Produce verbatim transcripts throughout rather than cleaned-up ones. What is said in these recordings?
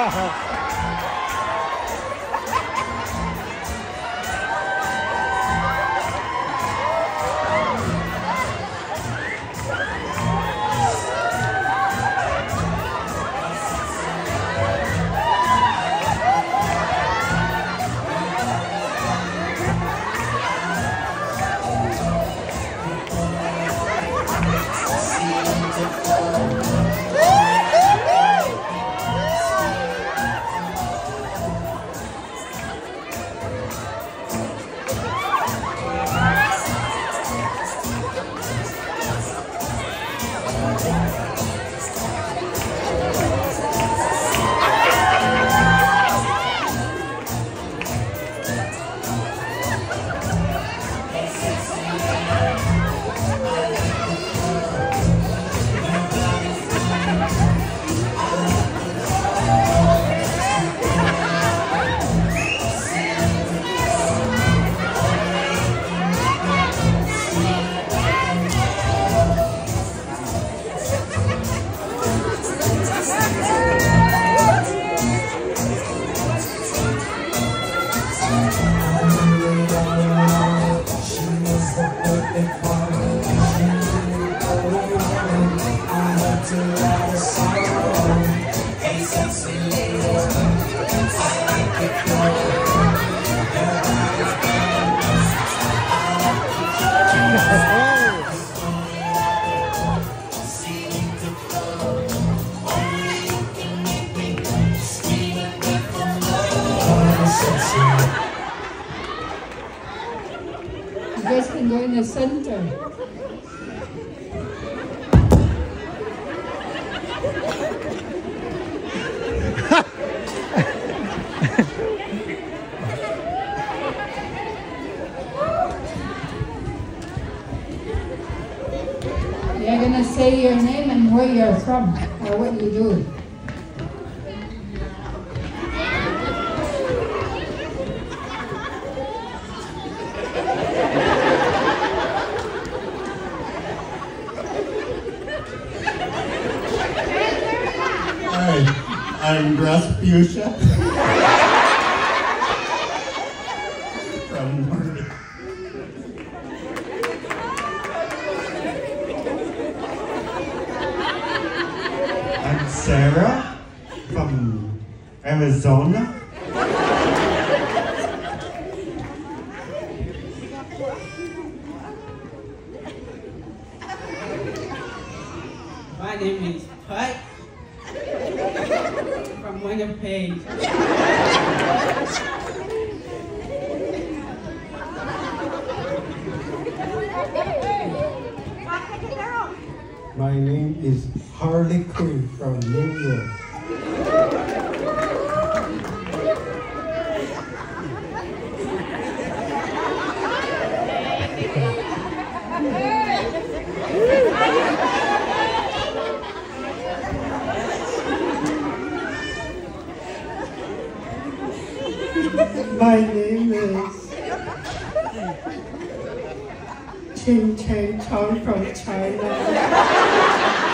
You guys can go in the center. You're going to say your name and where you're from, or what you do. Hi, I'm Rasputia from Nunavut. I'm Sarah from Arizona. My name is Pike from Winnipeg. My name is Harley Quinn from New York. My name is Ching Cheng Chong from China.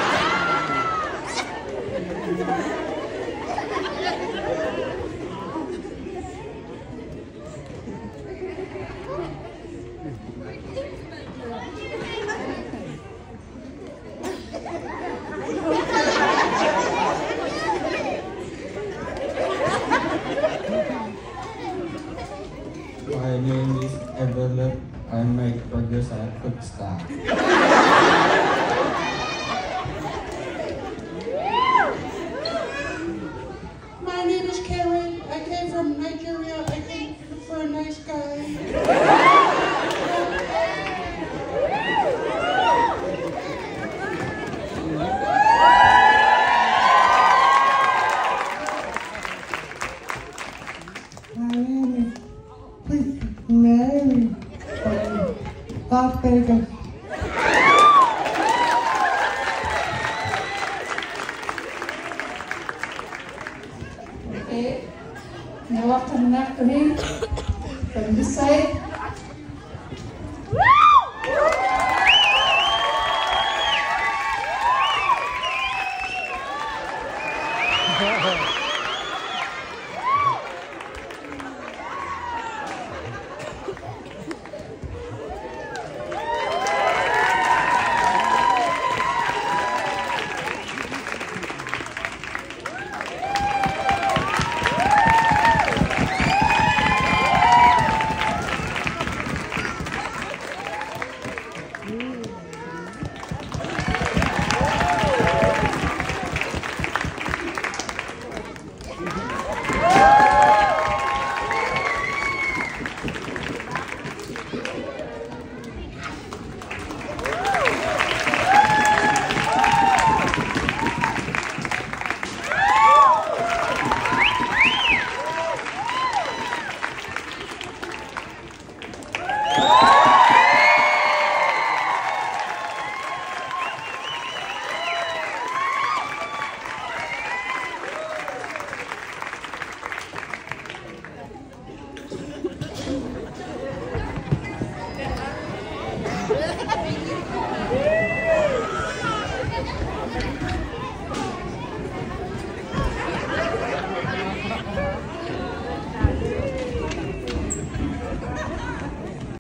My name is Evelyn. I make burgers at Food Stop. My name is Karen. I came from Nigeria. I came for a nice guy. My name is Mary from Las Vegas. Okay. Now up to the neck for me. From this side.